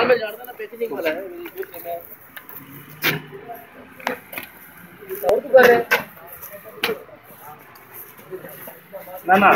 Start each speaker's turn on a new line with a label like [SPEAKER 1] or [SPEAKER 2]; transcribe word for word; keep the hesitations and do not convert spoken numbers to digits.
[SPEAKER 1] میں جانتا نا پیکنگ والا ہے اور تو کر رہے نہ نہ